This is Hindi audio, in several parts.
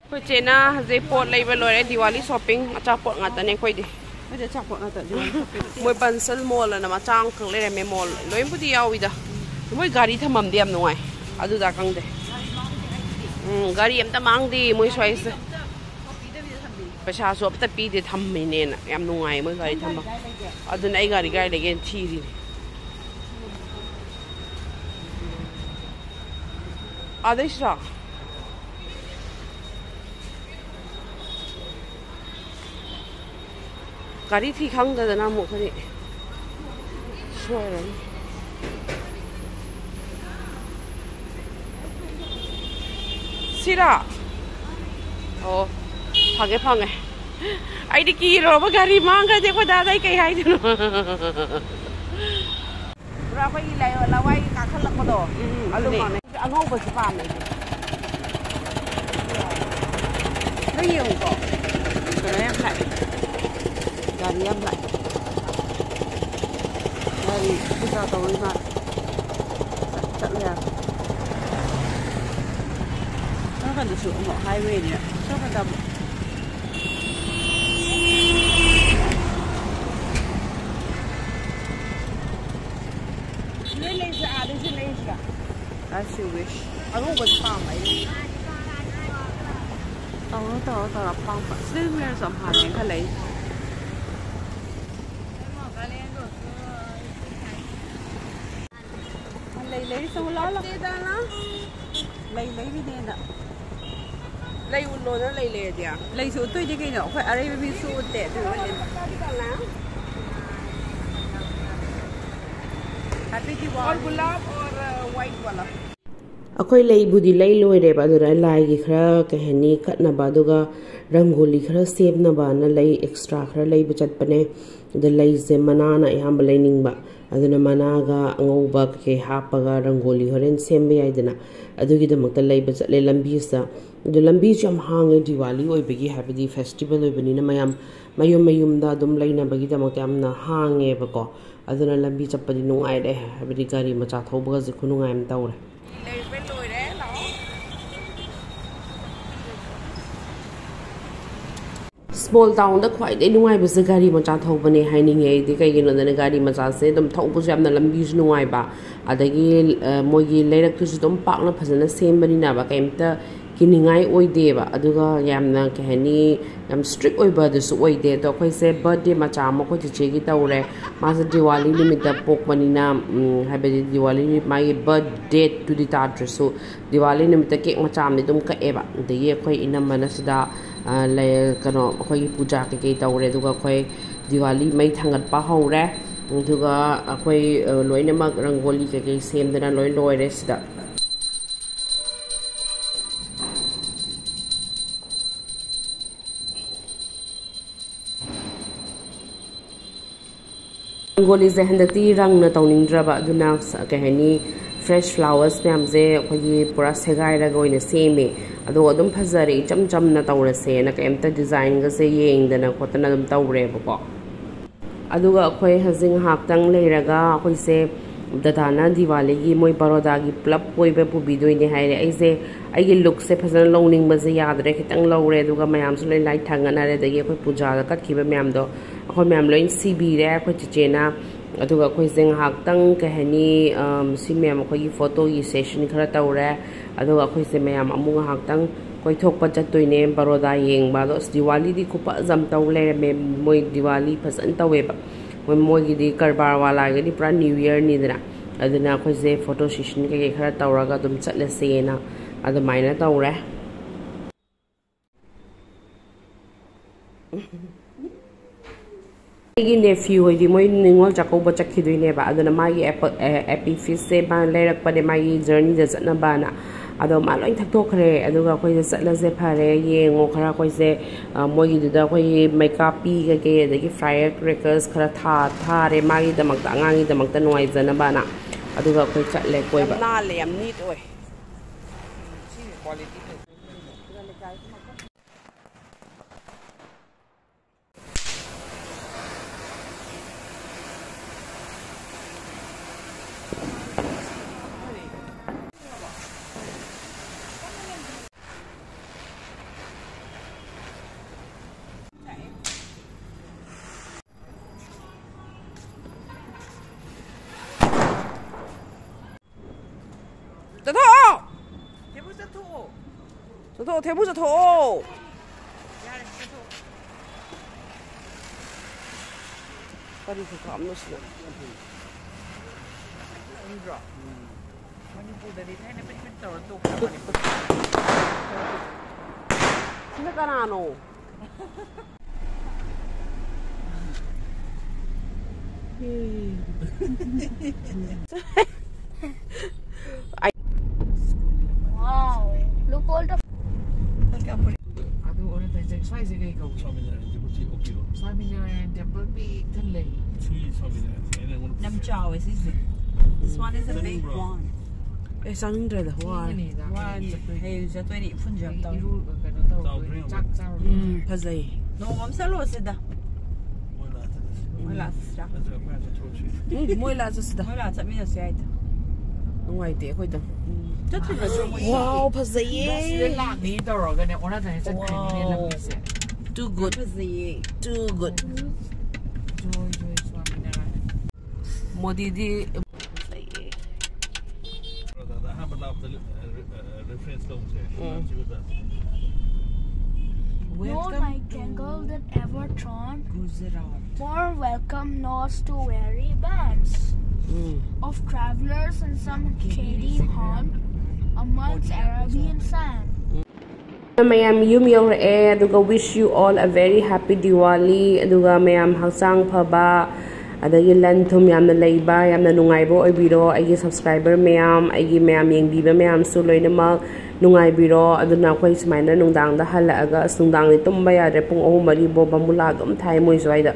Koi chena je pot lei loi Diwali shopping acha pot ngata ne khoi di. Aja cha pot ngata Diwali shopping. Moi bansal mall na ma chang khang le me mall loi bu di yawi da. Moi gari thamam diam noi. Adu da kang de. Gari am ta mang di moi swai se. Pasha so ta pi de tham me ne na yam nuai moi gari tham. Adu nai gari gai le gen thi di. Adeshra Gari thi khang da na mo khari soiran sira oh phage ai di ki ro ba gari mang ga de ko da dai kai hai de no Ra ko ilai la wai ka khal la ko do. Alu ma ne angau ba si pam nei Nó nhiều có. Cái em lại. Gari em lại. Gari bây giờ tối mà. Chậm nha. Nó cần được sửa ngõ highway này. Nó cần tầm. As you wish. Aku berpam ini. Tahu pam. Sebenarnya sama yang kali. Lấy xong lá là lấy cái gì nè lấy un lô nó lấy lề đi lấy số tôi cái nhỏ phải ở đây bị số tệ từ nó lên Happy Diwali और गुलाब और वाइट वाला अखोई लेबुदी लई लोइरे बादुरा लाइगी खरा कहनी कटनबा दुगा रंगोली खरा सेबनबा न लई एक्स्ट्रा खरा लई बचतपने द लई से मनाना याम लेनिंगबा अदुना मनागा अंगौबा के हापगा रंगोली हरेन सेमबे याइदना अदुगी दमकता लई बचतले लंबीसा दु लंबी जम हांगे दिवाली ओइबगी हैप्पी फेस्टिवल ओइबनिना मयम मयुमदा दुम लईनबगी दमकता यामना हांगे बको अदुना लंबी चप्पदी नुंगाइरे हैप्पी गाड़ी मचा थौबगा जे खुनुंगाइम तौरे small town da khwai dei nuai bu se gari ma cha thau bane haining ei di kai gino da gari ma cha se dum thau bu jam na lambi ju nuai ba adagi moi gi leirak tu ju dum pak na phajana sem bani na ba kaimta kiningai oi de ba aduga yam na kahani yam strict oi ba du su oi de to khoi se birthday ma cha ma ko che gi taure ma se Diwali limit da pok bani na habe Diwali ma gi birthday to di ta so Diwali limit da cake ma cha ni dum ka e ba de ye khoi inam mana sida ले कनो अखोई पूजा के तौरे दुगा अखोई दिवाली मई थांगत पा हौरे दुगा अखोई लोइनमक रंगोली के सेमदना लोइ लोइरे सिदा रंगोली जे हंदती रंग न तौनिंद्रबा दुना कहनी fresh flowers मैम से अखोई पूरा सेगाई रगोइने सेमे अदो अदुम फजरे चम चम न तौरसे न केमता डिजाइन ग से येंगदना खोतना दम तौरे बको अदुगा अखोई हजिंग हाक्तंग लेरगा अखोई से ददाना दिवाली की मोय बरोदा की प्लब कोइबे पुबिदोइने हाइरे आइसे आइगे लुक से फजन लौनिंग बजे यादरे खितंग लौरे दुगा मयाम से ले लाइट थांगना रे दगे अखोई पूजा दा कटखिबे मयाम दो अखोई मयाम लोइन सीबी रे अखोई चिचेना अदुगा अखोई जिंग हाक्तंग कहनी सी मयाम अखोई फोटो की सेशन खरा तौरे अदुगा अखोई से मयाम अमुंग हाक्तंग कोई थोकपा चतोइने बरोदा येंगबा दो दिवाली दी खुपा जम तौ लेरे मोय दिवाली फजन तौवेबा मोगी दी करबार वाला गी पूरा न्यू ईयर निदना अदुना अखोई से फोटो सेशन के खरा तौरगा दुम चटलेसेना अदुमाइना तौरे गी नेफ्यू होइदी मोय निंगोल जाकोबा चखिदुइनेबा अदुना मागी एपी फिश से बा लेरकपदे मागी जर्नी द चटनाबाना अदो मा लोइन थक्तोखरे अदुगा अखोई चटलसे फारे येंगो खरा अखोई से मोगी दुदा अखोई मेकअप पी के अदगी फायर क्रैकर्स खरा थारे मागी दमकता अंगांगी दमकता नोय जनबाना अदुगा अखोई चटले कोइबा ना ले यम नीट ओय सी quality 저 대보자 더. 다리 그거 안 넣으시네. 힘들어. 머니푸르들이 타이는 뺏겼다. 또 생각나 안 오. Wow, look all the 아도 오늘 이제 사이즈가 이거 사미나라는 temple big thân lì. Năm chào is it? This one is a big one. 에 쌍인들다 와. Hey, giờ tôi định phun giọt tàu. Chắc sao? 바자이. No, I'm solo seda. Mới là sao? 뭐일라 졌다. Mới là chậm bây giờ xe. 농아이 때 거기다. Chắc là rồi. 와우 바자이. lạc đi đâu rồi cái này nó thành chất này nên là mình sẽ. Too good. gì? Too good. Rồi Swaminara. 모디디 no nightingale that ever thrown Gujarat. more welcome notes to weary bands of travelers in some shady haunt amongst Arabian sand. mayam yum yore aduga wish you all a very happy Diwali aduga mayam hangsang phaba adagi lan thum yamna leiba yamna nungaibo oibiro agi subscriber mayam agi mayam yengbiba mayam su loinamak nungaibiro aduna khoi smaina nungdang da halaga sungdang ni tumba yare pung 3 mari bo bamula dum thai moi soida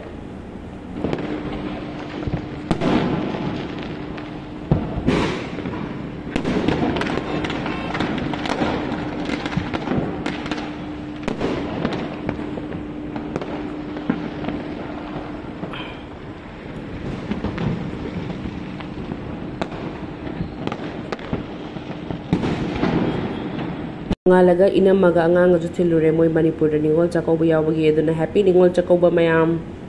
ngalaga inamaga angang ju thilure moi Manipur da ningol chakauba yawbagi aduna happy ningol chakauba mayam